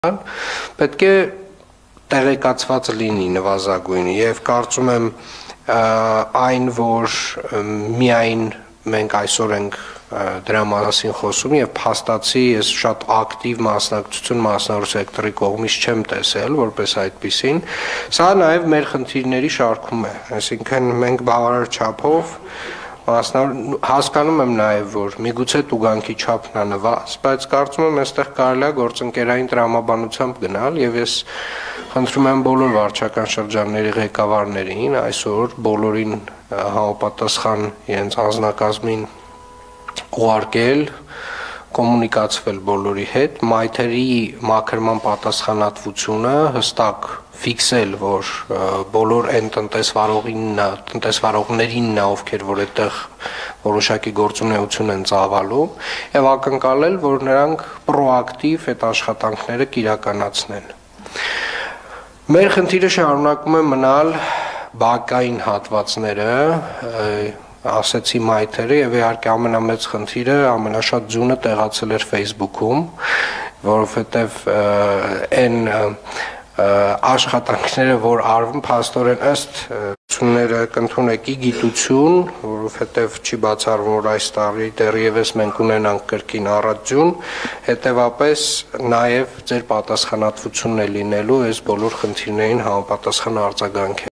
պետք է տեղեկացված լինի նվազագույնը եւ կարծում եմ այն որ միայն մենք այսօր ենք դրա մասին խոսում եւ փաստացի ես շատ ակտիվ մասնակցություն մասնավոր սեկտորի կողմից չեմ տեսել որպես այդպիսին սա նաեւ մեր խնդիրների շարքում է այսինքն մենք բավարար չափով հասկանում եմ նաև որ միգուցե տուգանքի չափն անվազ, բայց կարծում եմ այստեղ կարելի է գործընկերային տրամաբանությամբ գնալ եւ ես խնդրում եմ բոլոր վարչական շրջանների ղեկավարներին այսօր բոլորին համապատասխան իրենց անձնակազմին ուղարկել կոմունիկացվել բոլորի հետ, մայթերի մաքրման պատասխանատվությունը հստակ ֆիքսել, որ բոլոր այն տնտեսվարողներինն է, ովքեր որ այդտեղ որոշակի գործունեություն են ծավալում, եւ ակնկալել, որ նրանք պրոակտիվ այդ աշխատանքները կիրականացնեն։ Մեր խնդիրը շարունակում է մնալ բակային հատվածները, ասեցի մայթերը եւ իհարկե ամենամեծ խնդիրը ամենաշատ ձյունը տեղացել էր Facebook-ում, որովհետեւ այն աշխատանքները, որ արվում փաստորեն ըստ ցունները կընդունեկի գիտություն, որովհետեւ չի բացառվում, որ այս տարի դեռևս մենք ունենանք կրկին առածյուն, հետեւապես նաեւ ձեր պատասխանատվությունն է լինելու այս բոլոր խնդիրներին համապատասխան արձագանք